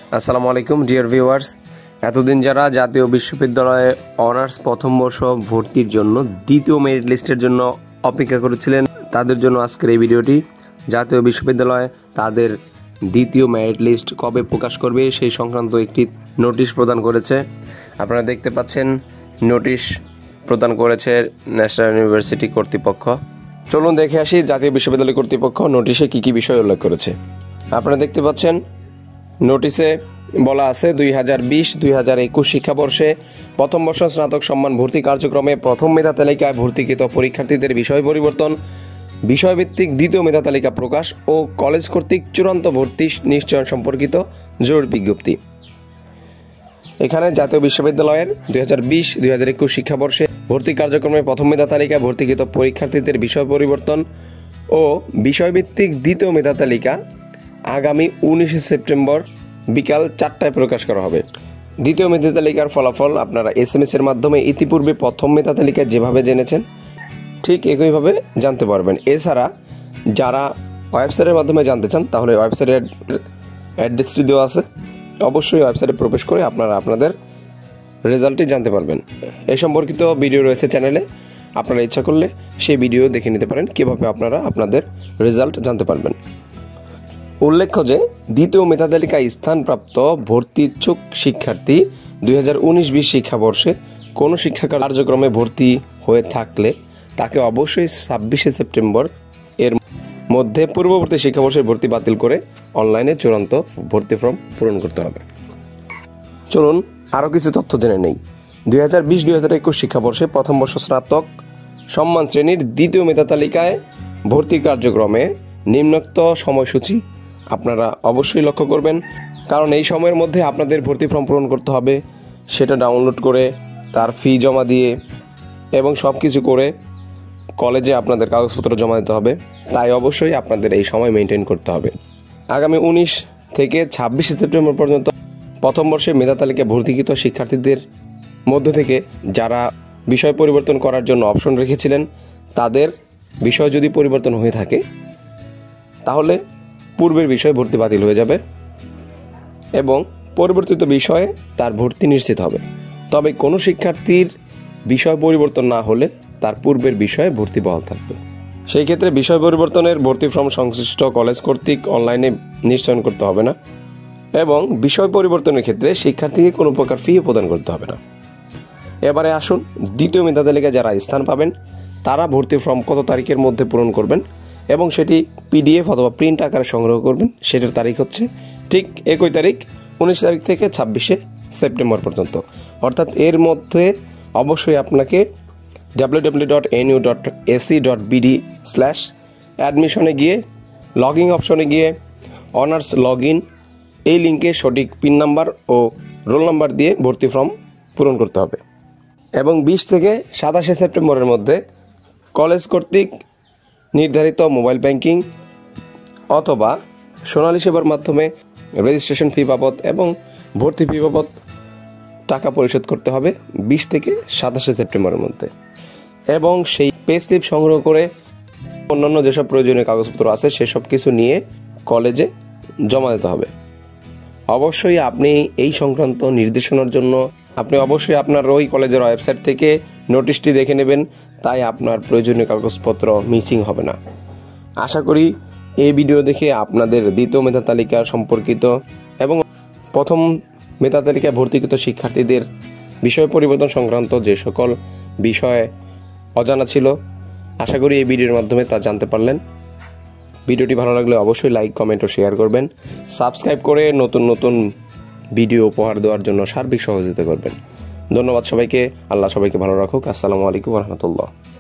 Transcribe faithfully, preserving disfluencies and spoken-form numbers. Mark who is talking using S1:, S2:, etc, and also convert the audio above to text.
S1: আসসালামু আলাইকুম dear viewers. এতদিন যারা জাতীয় বিশ্ববিদ্যালয়ে অনার্স প্রথম বর্ষ ভর্তির জন্য দ্বিতীয় মেরিট লিস্টের জন্য অপেক্ষা করেছিলেন, তাদের জন্য আজকের এই ভিডিওটি। জাতীয় বিশ্ববিদ্যালয় তাদের দ্বিতীয় মেরিট লিস্ট কবে প্রকাশ করবে সেই সংক্রান্ত একটি নোটিশ প্রদান করেছে। আপনারা দেখতে পাচ্ছেন নোটিশ প্রদান করেছে ন্যাশনাল ইউনিভার্সিটি কর্তৃপক্ষ। চলুন দেখে আসি জাতীয় বিশ্ববিদ্যালয় কর্তৃপক্ষ নোটিশে কী কী বিষয় উল্লেখ করেছে। আপনারা দেখতে পাচ্ছেন নোটিশে বলা আছে দুই হাজার বিশ দুই হাজার একুশ শিক্ষাবর্ষে প্রথম বর্ষ স্নাতক সম্মান ভর্তি কার্যক্রমে প্রথম মেধা তালিকায় ভর্তিকৃত পরীক্ষার্থীদের বিষয় পরিবর্তন, বিষয়ভিত্তিক দ্বিতীয় মেধা তালিকা প্রকাশ ও কলেজ কর্তৃক চূড়ান্ত ভর্তি নিশ্চয়ন সম্পর্কিত জরুরি বিজ্ঞপ্তি। এখানে জাতীয় বিশ্ববিদ্যালয়ের দুই হাজার বিশ দুই হাজার একুশ শিক্ষাবর্ষে ভর্তি কার্যক্রমে প্রথম মেধা তালিকায় ভর্তিকৃত পরীক্ষার্থীদের বিষয় পরিবর্তন ও বিষয়ভিত্তিক দ্বিতীয় মেধা তালিকা আগামী উনিশে সেপ্টেম্বর বিকাল চারটায় প্রকাশ করা হবে। দ্বিতীয় মেধা তালিকার ফলাফল আপনারা এস এম এস এর মাধ্যমে ইতিপূর্বে প্রথম মেধা তালিকায় যেভাবে জেনেছেন ঠিক একইভাবে জানতে পারবেন। এছাড়া যারা ওয়েবসাইটের মাধ্যমে জানতে চান তাহলে ওয়েবসাইটের অ্যাড্রেসটি দেওয়া আছে, অবশ্যই ওয়েবসাইটে প্রবেশ করে আপনারা আপনাদের রেজাল্টটি জানতে পারবেন। এই সম্পর্কিত ভিডিও রয়েছে চ্যানেলে, আপনারা ইচ্ছা করলে সেই ভিডিও দেখে নিতে পারেন কীভাবে আপনারা আপনাদের রেজাল্ট জানতে পারবেন। উল্লেখ্য যে দ্বিতীয় মেধা তালিকায় স্থানপ্রাপ্ত ভর্তি ইচ্ছুক শিক্ষার্থী দুই হাজার উনিশ বিশ শিক্ষাবর্ষে কোনো শিক্ষা কার্যক্রমে ভর্তি হয়ে থাকলে তাকে অবশ্যই ছাব্বিশে সেপ্টেম্বর এর মধ্যে পূর্ববর্তী শিক্ষাবর্ষের ভর্তি বাতিল করে অনলাইনে চূড়ান্ত ভর্তি ফর্ম পূরণ করতে হবে। চলুন আরও কিছু তথ্য জেনে নেই। দুই হাজার বিশ দুই হাজার একুশ শিক্ষাবর্ষে প্রথম বর্ষ স্নাতক সম্মান শ্রেণীর দ্বিতীয় মেধা তালিকায় ভর্তি কার্যক্রমে নিম্নোক্ত সময়সূচি আপনারা অবশ্যই লক্ষ্য করবেন, কারণ এই সময়ের মধ্যে আপনাদের ভর্তি ফর্ম পূরণ করতে হবে, সেটা ডাউনলোড করে তার ফি জমা দিয়ে এবং সব কিছু করে কলেজে আপনাদের কাগজপত্র জমা দিতে হবে। তাই অবশ্যই আপনাদের এই সময় মেনটেন করতে হবে। আগামী উনিশ থেকে ছাব্বিশে সেপ্টেম্বর পর্যন্ত প্রথম বর্ষের মেধা তালিকায় ভর্তিকৃত শিক্ষার্থীদের মধ্য থেকে যারা বিষয় পরিবর্তন করার জন্য অপশন রেখেছিলেন তাদের বিষয় যদি পরিবর্তন হয়ে থাকে তাহলে পূর্বের বিষয়ে ভর্তি বাতিল হয়ে যাবে এবং পরিবর্তিত বিষয়ে তার ভর্তি নিশ্চিত হবে। তবে কোনো শিক্ষার্থীর বিষয় পরিবর্তন না হলে তার পূর্বের বিষয়ে ভর্তি বহাল থাকবে। সেই ক্ষেত্রে বিষয় পরিবর্তনের ভর্তি ফর্ম সংশ্লিষ্ট কলেজ কর্তৃক অনলাইনে নিশ্চয়ন করতে হবে না এবং বিষয় পরিবর্তনের ক্ষেত্রে শিক্ষার্থীকে কোনো প্রকার ফি প্রদান করতে হবে না। এবারে আসুন দ্বিতীয় মেধা তালিকায় যারা স্থান পাবেন তারা ভর্তি ফর্ম কত তারিখের মধ্যে পূরণ করবেন এবং সেটি পিডিএফ অথবা প্রিন্ট আকারে সংগ্রহ করবেন। সেটার তারিখ হচ্ছে ঠিক একই তারিখ উনিশ তারিখ থেকে ছাব্বিশে সেপ্টেম্বর পর্যন্ত। অর্থাৎ এর মধ্যে অবশ্যই আপনাকে W W W dot N U dot A C dot B D slash অ্যাডমিশনে গিয়ে লগ ইন অপশনে গিয়ে অনার্স লগ ইন এই লিঙ্কে সঠিক পিন নাম্বার ও রোল নাম্বার দিয়ে ভর্তি ফর্ম পূরণ করতে হবে এবং বিশ থেকে সাতাশে সেপ্টেম্বরের মধ্যে কলেজ কর্তৃক নির্ধারিত মোবাইল ব্যাংকিং অথবা সোনালী সেবার মাধ্যমে রেজিস্ট্রেশন ফি বাবদ এবং ভর্তি ফি বাবদ টাকা পরিশোধ করতে হবে বিশ থেকে সাতাশে সেপ্টেম্বরের মধ্যে এবং সেই পে স্লিপ সংগ্রহ করে অন্যান্য যেসব প্রয়োজনীয় কাগজপত্র আছে সেসব কিছু নিয়ে কলেজে জমা দিতে হবে। অবশ্যই আপনি এই সংক্রান্ত নির্দেশনার জন্য আপনি অবশ্যই আপনার ওই কলেজের ওয়েবসাইট থেকে নোটিশটি দেখে নেবেন, তাই আপনার প্রয়োজনীয় কাগজপত্র মিসিং হবে না। আশা করি এই ভিডিও দেখে আপনাদের দ্বিতীয় মেধা তালিকা সম্পর্কিত এবং প্রথম মেধা তালিকায় ভর্তিকৃত শিক্ষার্থীদের বিষয় পরিবর্তন সংক্রান্ত যে সকল বিষয় অজানা ছিল আশা করি এই ভিডিওর মাধ্যমে তা জানতে পারলেন। ভিডিওটি ভালো লাগলে অবশ্যই লাইক কমেন্ট ও শেয়ার করবেন, সাবস্ক্রাইব করে নতুন নতুন ভিডিও উপহার দেওয়ার জন্য সার্বিক সহযোগিতা করবেন। ধন্যবাদ সবাইকে। আল্লাহ সবাইকে ভালো রাখুক। আসসালামু আলাইকুম ওয়া রাহমাতুল্লাহ।